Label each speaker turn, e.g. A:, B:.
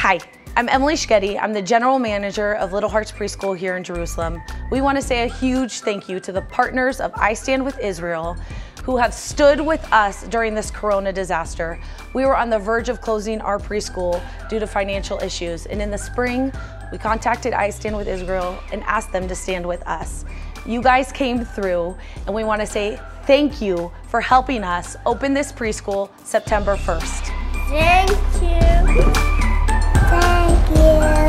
A: Hi, I'm Emily Schgetty. I'm the General Manager of Little Hearts Preschool here in Jerusalem. We want to say a huge thank you to the partners of I Stand With Israel who have stood with us during this Corona disaster. We were on the verge of closing our preschool due to financial issues, and in the spring, we contacted I Stand With Israel and asked them to stand with us. You guys came through, and we want to say thank you for helping us open this preschool September 1st.
B: Thank you. Thank you.